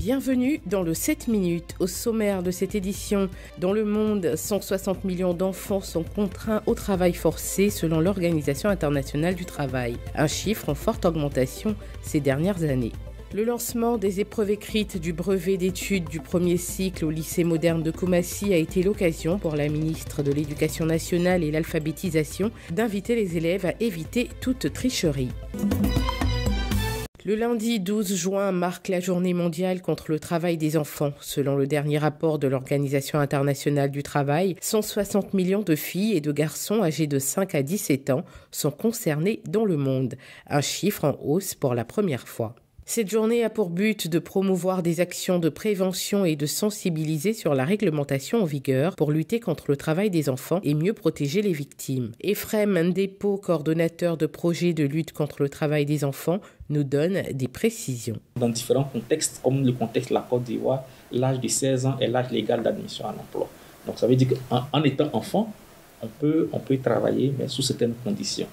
Bienvenue dans le 7 minutes. Au sommaire de cette édition, dans le monde, 160 millions d'enfants sont contraints au travail forcé selon l'Organisation internationale du travail. Un chiffre en forte augmentation ces dernières années. Le lancement des épreuves écrites du brevet d'études du premier cycle au lycée moderne de Koumassi a été l'occasion pour la ministre de l'Éducation nationale et l'alphabétisation d'inviter les élèves à éviter toute tricherie. Le lundi 12 juin marque la journée mondiale contre le travail des enfants. Selon le dernier rapport de l'Organisation internationale du travail, 160 millions de filles et de garçons âgés de 5 à 17 ans sont concernés dans le monde. Un chiffre en hausse pour la première fois. Cette journée a pour but de promouvoir des actions de prévention et de sensibiliser sur la réglementation en vigueur pour lutter contre le travail des enfants et mieux protéger les victimes. Ephrem Ndepo, coordonnateur de projet de lutte contre le travail des enfants, nous donne des précisions. Dans différents contextes, comme le contexte de la Côte d'Ivoire, l'âge de 16 ans est l'âge légal d'admission à l'emploi. Donc ça veut dire qu'en étant enfant, on peut travailler, mais sous certaines conditions.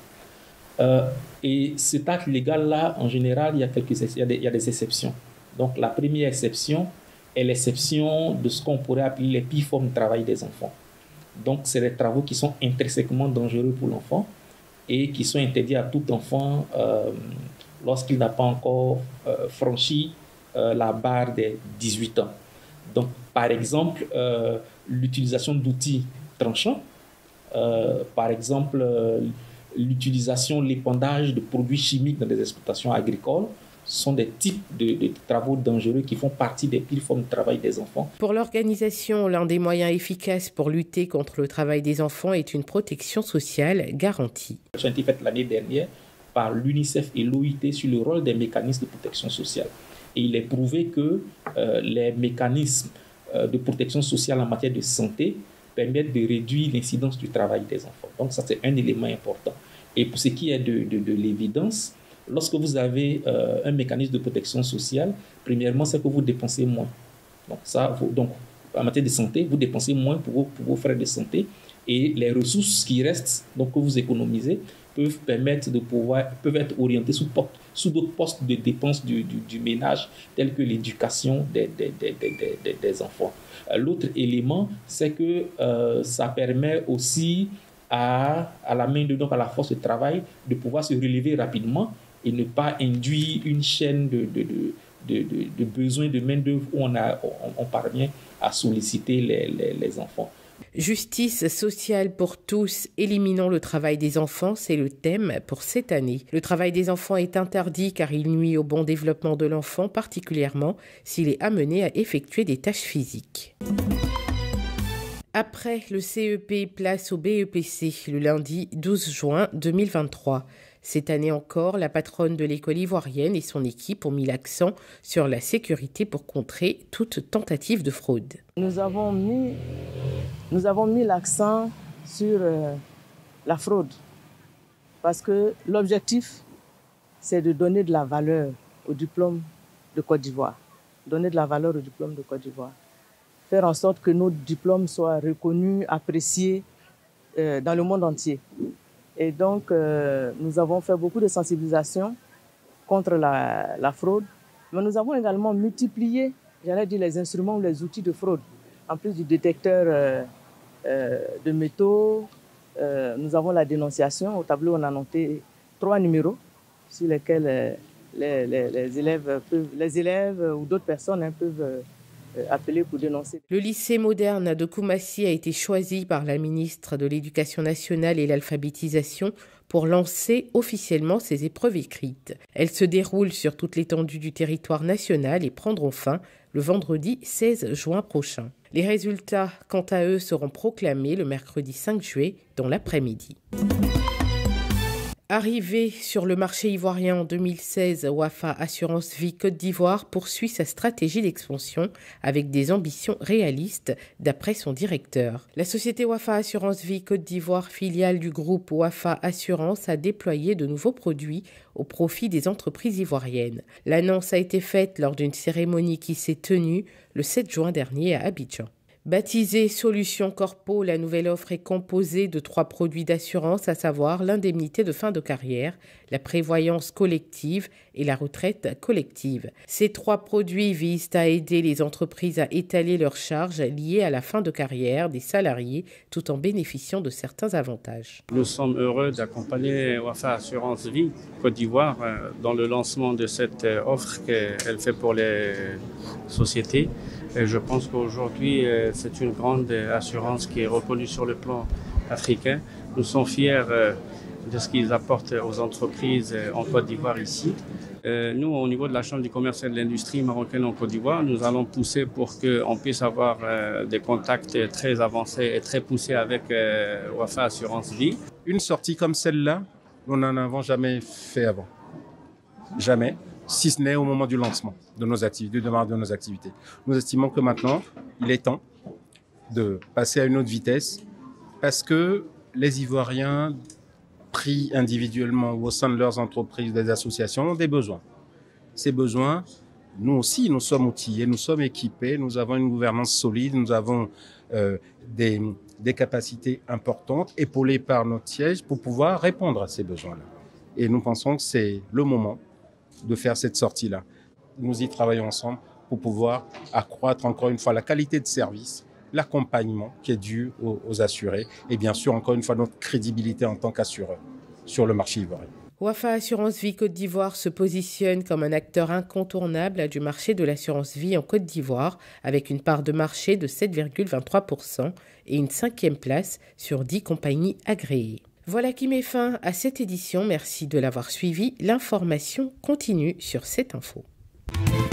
Et cet acte légal-là, en général, il y a des exceptions. Donc, la première exception est l'exception de ce qu'on pourrait appeler les pires formes de travail des enfants. Donc, c'est des travaux qui sont intrinsèquement dangereux pour l'enfant et qui sont interdits à tout enfant lorsqu'il n'a pas encore franchi la barre des 18 ans. Donc, par exemple, l'utilisation d'outils tranchants, par exemple, l'utilisation, l'épandage de produits chimiques dans des exploitations agricoles sont des types de travaux dangereux qui font partie des pires formes de travail des enfants. Pour l'organisation, l'un des moyens efficaces pour lutter contre le travail des enfants est une protection sociale garantie. Ça a été fait l'année dernière par l'UNICEF et l'OIT sur le rôle des mécanismes de protection sociale. Et il est prouvé que les mécanismes de protection sociale en matière de santé permettent de réduire l'incidence du travail des enfants. Donc ça, c'est un élément important. Et pour ce qui est de l'évidence, lorsque vous avez un mécanisme de protection sociale, premièrement, c'est que vous dépensez moins. Donc, en matière de santé, vous dépensez moins pour vos frais de santé et les ressources qui restent, donc que vous économisez, peuvent être orientées sous d'autres postes de dépenses du ménage, tels que l'éducation des enfants. L'autre élément, c'est que ça permet aussi à la main-d'œuvre, donc à la force de travail, de pouvoir se relever rapidement et ne pas induire une chaîne de besoins de main-d'œuvre où on parvient à solliciter les enfants. Justice sociale pour tous, éliminons le travail des enfants, c'est le thème pour cette année. Le travail des enfants est interdit car il nuit au bon développement de l'enfant, particulièrement s'il est amené à effectuer des tâches physiques. Après le CEP, place au BEPC, le lundi 12 juin 2023. Cette année encore, la patronne de l'école ivoirienne et son équipe ont mis l'accent sur la sécurité pour contrer toute tentative de fraude. Nous avons mis l'accent sur la fraude parce que l'objectif, c'est de donner de la valeur au diplôme de Côte d'Ivoire. Faire en sorte que nos diplômes soient reconnus, appréciés dans le monde entier. Et donc, nous avons fait beaucoup de sensibilisation contre la fraude, mais nous avons également multiplié, les instruments ou les outils de fraude. En plus du détecteur de métaux, nous avons la dénonciation. Au tableau, on a noté 3 numéros sur lesquels les élèves ou d'autres personnes peuvent appeler pour dénoncer. Le lycée moderne de Koumassi a été choisi par la ministre de l'Éducation nationale et l'alphabétisation pour lancer officiellement ces épreuves écrites. Elles se déroulent sur toute l'étendue du territoire national et prendront fin le vendredi 16 juin prochain. Les résultats, quant à eux, seront proclamés le mercredi 5 juillet dans l'après-midi. Arrivé sur le marché ivoirien en 2016, Wafa Assurance Vie Côte d'Ivoire poursuit sa stratégie d'expansion avec des ambitions réalistes, d'après son directeur. La société Wafa Assurance Vie Côte d'Ivoire, filiale du groupe Wafa Assurance, a déployé de nouveaux produits au profit des entreprises ivoiriennes. L'annonce a été faite lors d'une cérémonie qui s'est tenue le 7 juin dernier à Abidjan. Baptisée Solutions Corpo, la nouvelle offre est composée de 3 produits d'assurance, à savoir l'indemnité de fin de carrière, la prévoyance collective et la retraite collective. Ces 3 produits visent à aider les entreprises à étaler leurs charges liées à la fin de carrière des salariés tout en bénéficiant de certains avantages. Nous sommes heureux d'accompagner Wafa Assurance Vie Côte d'Ivoire dans le lancement de cette offre qu'elle fait pour les sociétés. Et je pense qu'aujourd'hui, c'est une grande assurance qui est reconnue sur le plan africain. Nous sommes fiers de ce qu'ils apportent aux entreprises en Côte d'Ivoire ici. Nous, au niveau de la Chambre du commerce et de l'industrie marocaine en Côte d'Ivoire, nous allons pousser pour qu'on puisse avoir des contacts très avancés et très poussés avec Wafa Assurance Vie. Une sortie comme celle-là, nous n'en avons jamais fait avant. Jamais. Si ce n'est au moment du lancement de nos activités, du démarrage de nos activités. Nous estimons que maintenant, il est temps de passer à une autre vitesse parce que les Ivoiriens, pris individuellement ou au sein de leurs entreprises, des associations, ont des besoins. Ces besoins, nous aussi, nous sommes outillés, nous sommes équipés, nous avons une gouvernance solide, nous avons des capacités importantes, épaulées par notre siège pour pouvoir répondre à ces besoins-là. Et nous pensons que c'est le moment de faire cette sortie-là. Nous y travaillons ensemble pour pouvoir accroître encore une fois la qualité de service, l'accompagnement qui est dû aux assurés et bien sûr encore une fois notre crédibilité en tant qu'assureur sur le marché ivoirien. Wafa Assurance Vie Côte d'Ivoire se positionne comme un acteur incontournable du marché de l'assurance vie en Côte d'Ivoire avec une part de marché de 7,23% et une 5e place sur 10 compagnies agréées. Voilà qui met fin à cette édition. Merci de l'avoir suivi. L'information continue sur cette info.